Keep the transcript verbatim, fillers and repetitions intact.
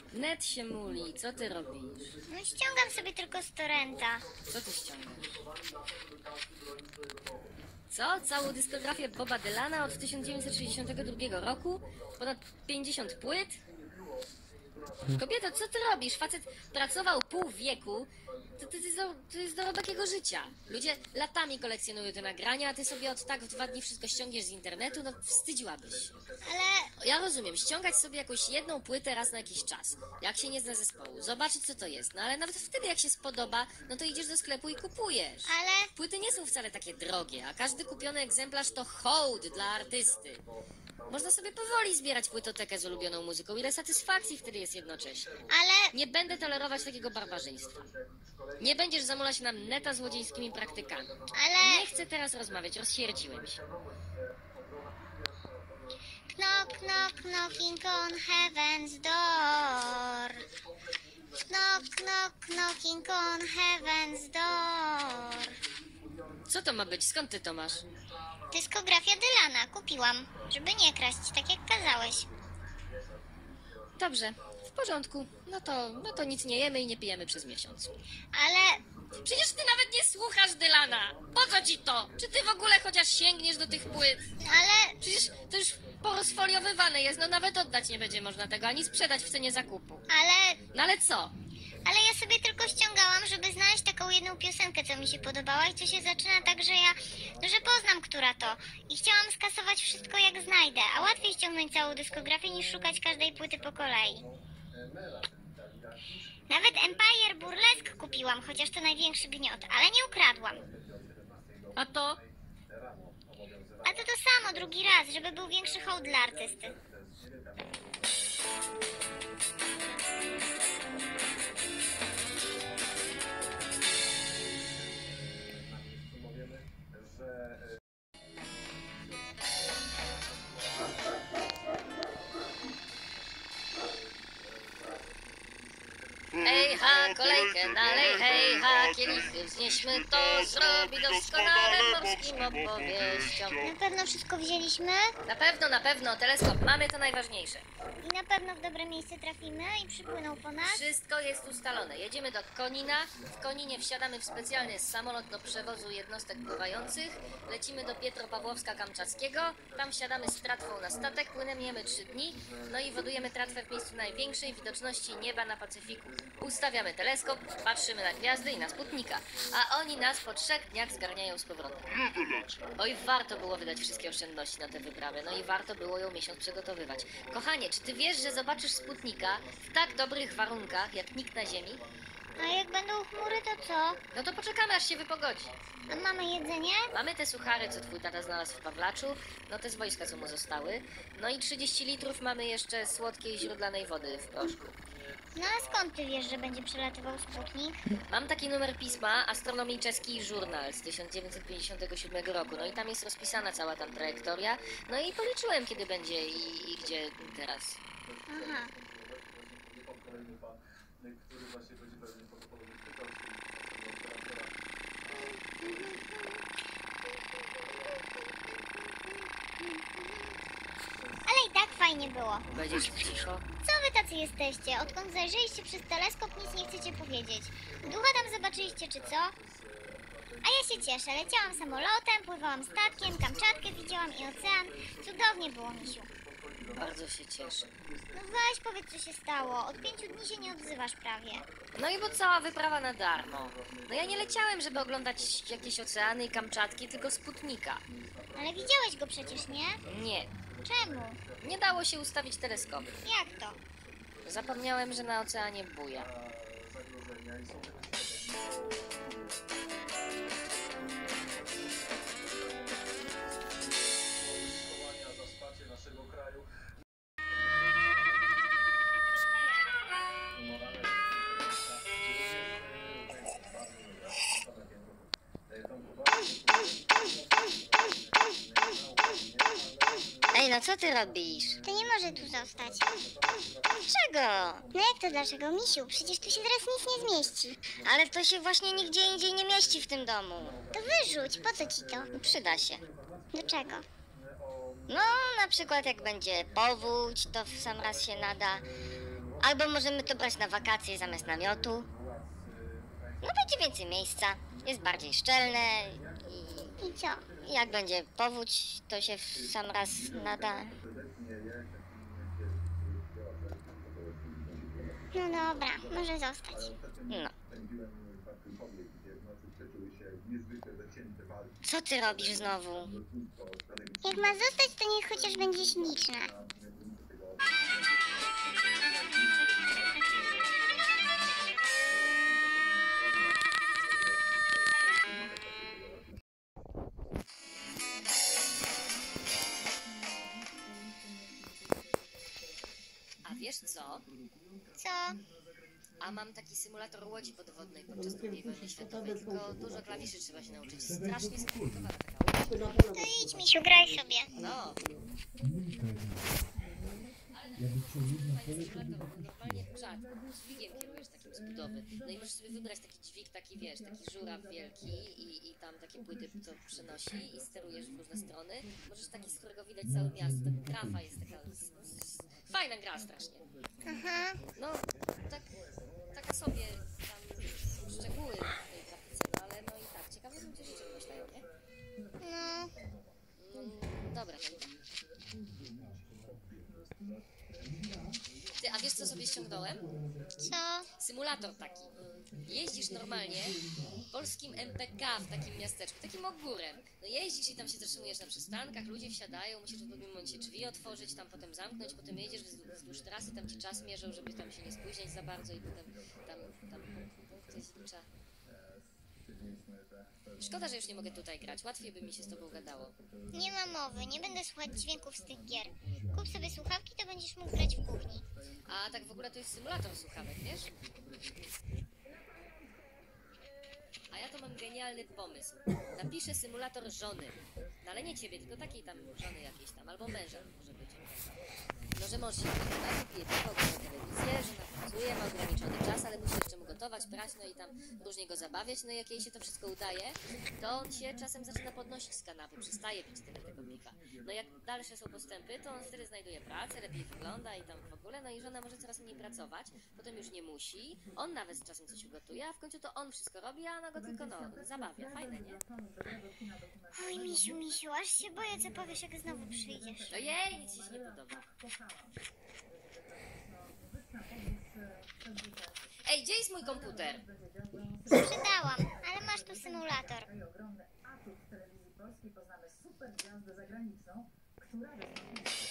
Net się muli, co ty robisz? No ściągam sobie tylko z torrenta. Co ty ściągasz? Co? Całą dyskografię Boba Dylana od tysiąc dziewięćset sześćdziesiątego drugiego roku? Ponad pięćdziesiąt płyt? Kobieto, co ty robisz? Facet pracował pół wieku. To, to, to, jest, do, to jest dorobek jego życia. Ludzie latami kolekcjonują te nagrania, a ty sobie od tak w dwa dni wszystko ściągniesz z internetu? No wstydziłabyś się. Ale Ja rozumiem, ściągać sobie jakąś jedną płytę raz na jakiś czas, jak się nie zna zespołu, zobaczyć co to jest, no ale nawet wtedy jak się spodoba, no to idziesz do sklepu i kupujesz. Ale... Płyty nie są wcale takie drogie, a każdy kupiony egzemplarz to hołd dla artysty. Można sobie powoli zbierać płytotekę z ulubioną muzyką, ile satysfakcji wtedy jest jednocześnie. Ale... Nie będę tolerować takiego barbarzyństwa. Nie będziesz zamulać nam neta złodziejskimi praktykami. Ale... Nie chcę teraz rozmawiać, rozsierdziłem się. Knock, knock, knocking on heaven's door. Knock, knock, knocking on heaven's door. Co to ma być? Skąd ty to masz? Dyskografia Dylana. Kupiłam, żeby nie kraść, tak jak kazałeś. Dobrze, w porządku. No to, no to nic nie jemy i nie pijemy przez miesiąc. Ale... Przecież ty nawet nie słuchasz Dylana! Po co ci to? Czy ty w ogóle chociaż sięgniesz do tych płyt? Ale... Przecież to już porozfoliowywane jest, no nawet oddać nie będzie można tego, ani sprzedać w cenie zakupu. Ale... No ale co? Ale ja sobie tylko ściągałam, żeby znaleźć taką jedną piosenkę, co mi się podobała i co się zaczyna tak, że ja, no, że poznam, która to. I chciałam skasować wszystko jak znajdę, a łatwiej ściągnąć całą dyskografię niż szukać każdej płyty po kolei. Nawet Empire Burlesque kupiłam, chociaż to największy gniot, ale nie ukradłam. A to? A to to samo drugi raz, żeby był większy hołd dla artysty. Hej ha, kolejkę dalej, hej ha, kielichy wznieśmy, to zrobi doskonale morskim opowieściom. Na pewno wszystko wzięliśmy Na pewno, na pewno, teleskop mamy, to najważniejsze. i na pewno w dobre miejsce trafimy i przypłyną po nas. Wszystko jest ustalone. Jedziemy do Konina. W Koninie wsiadamy w specjalny samolot do przewozu jednostek pływających. Lecimy do Pietropawłowska-Kamczackiego. Tam wsiadamy z tratwą na statek. Płyniemy trzy dni. No i wodujemy tratwę w miejscu największej widoczności nieba na Pacyfiku. Ustawiamy teleskop, patrzymy na gwiazdy i na Sputnika. A oni nas po trzech dniach zgarniają z powrotem. Oj, warto było wydać wszystkie oszczędności na tę wyprawę. No i warto było ją miesiąc przygotowywać. Kochanie, czy ty wiesz, że zobaczysz Sputnika w tak dobrych warunkach, jak nikt na Ziemi? A jak będą chmury, to co? No to poczekamy, aż się wypogodzi. A mamy jedzenie? Mamy te suchary, co twój tata znalazł w Pawlaczu, no te z wojska, co mu zostały. No i trzydzieści litrów mamy jeszcze słodkiej źródlanej wody w proszku. No a skąd ty wiesz, że będzie przelatywał Sputnik? Mam taki numer pisma, Astronomii Czeski Żurnal z tysiąc dziewięćset pięćdziesiątego siódmego roku. No i tam jest rozpisana cała tam trajektoria. No i policzyłem, kiedy będzie i, i gdzie teraz. Aha. Ale i tak fajnie było. Będziesz cicho? Co wy tacy jesteście? Odkąd zajrzeliście przez teleskop, nic nie chcecie powiedzieć. Ducha tam zobaczyliście, czy co? A ja się cieszę. Leciałam samolotem, pływałam statkiem, Kamczatkę widziałam i ocean. Cudownie było, misiu. Bardzo się cieszę. No weź, powiedz, co się stało. Od pięciu dni się nie odzywasz prawie. No i bo cała wyprawa na darmo. No ja nie leciałem, żeby oglądać jakieś oceany i Kamczatki, tylko Sputnika. Ale widziałeś go przecież, nie? Nie, Czemu? nie dało się ustawić teleskopu. Jak to? Zapomniałem, że na oceanie buja. Ej, no co ty robisz? To nie może tu zostać. Dlaczego? No jak to dlaczego, misiu? Przecież tu się teraz nic nie zmieści. Ale to się właśnie nigdzie indziej nie mieści w tym domu. To wyrzuć, po co ci to? Przyda się. Do czego? No, na przykład jak będzie powódź, to w sam raz się nada. Albo możemy to brać na wakacje zamiast namiotu. No będzie więcej miejsca, jest bardziej szczelne i I co? jak będzie powódź, to się w sam raz nada. No dobra, może zostać. No. Co ty robisz znowu? Jak ma zostać, to niech chociaż będzie śliczna. A wiesz co? Co? A mam taki symulator łodzi podwodnej podczas drugiej wojny światowej, tylko dużo klawiszy trzeba się nauczyć. Strasznie skomplikowana taka łódź. To idź, misiu, graj sobie. No. Normalnie czad, dźwigiem kierujesz takim z budowy. No i możesz sobie wybrać taki dźwig, taki wiesz, taki żuraw wielki i, i tam takie płyty, co przenosi i sterujesz w różne strony. Możesz taki, z którego widać całe miasto. Ta grafa jest taka z, z, fajna gra strasznie. Aha. No, tak, taka sobie tam szczegóły w tej grafice, no ale no i tak, ciekawe ludzie rzeczy wymyślają, nie? No. Mm, dobra. Ty, a wiesz co sobie ściągnąłem? Co? Symulator taki. Jeździsz normalnie polskim M P K w takim miasteczku, takim ogórem. No jeździsz i tam się zatrzymujesz na przystankach, ludzie wsiadają, musisz w pewnym momencie drzwi otworzyć, tam potem zamknąć, potem jedziesz wzdłuż, wzdłuż trasy, tam ci czas mierzą, żeby tam się nie spóźniać za bardzo i potem tam, tam punkty zlicza. Szkoda, że już nie mogę tutaj grać, łatwiej by mi się z tobą gadało. Nie ma mowy, nie będę słuchać dźwięków z tych gier. Kup sobie słuchawki, to będziesz mógł grać w kuchni. A tak w ogóle to jest symulator słuchawek, wiesz? A ja to mam genialny pomysł. Napiszę symulator żony. No ale nie ciebie, tylko takiej tam żony jakiejś tam, albo męża może być. No, że mąż się wygląda, pije piwo, ogląda telewizję, żona pracuje, ma ograniczony czas, ale musi jeszcze mu gotować, prać, no i tam różnie go zabawiać. No i jak jej się to wszystko udaje, to on się czasem zaczyna podnosić z kanapy, przestaje pić tyle tego piwa. No jak dalsze są postępy, to on wtedy znajduje pracę, lepiej wygląda i tam w ogóle, no i żona może coraz mniej pracować, potem już nie musi, on nawet czasem coś ugotuje, a w końcu to on wszystko robi, a ona go tylko, no, zabawia. Fajne, nie? Oj, misiu, misiu, aż się boję, co powiesz, jak znowu przyjdziesz. Ojej, nic ci się nie podoba. Ej, gdzie jest mój komputer? Sprzedałam, ale masz tu symulator. Ogromny atut telewizji polskiej poznamy super gwiazdę zagraniczną, która